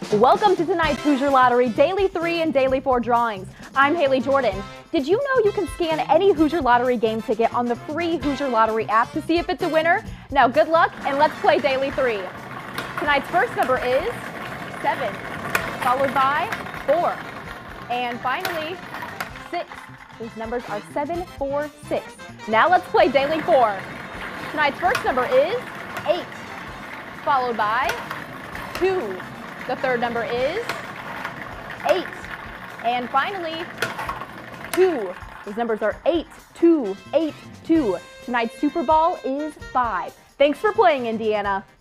Welcome to tonight's Hoosier Lottery Daily 3 and Daily 4 drawings. I'm Haley Jordan. Did you know you can scan any Hoosier Lottery game ticket on the free Hoosier Lottery app to see if it's a winner? Now good luck and let's play Daily 3. Tonight's first number is 7, followed by 4, and finally 6. These numbers are 7, 4, 6. Now let's play Daily 4. Tonight's first number is 8, followed by 2. The third number is 8. And finally, 2. These numbers are 8, 2, 8, 2. Tonight's Super Ball is 5. Thanks for playing, Indiana.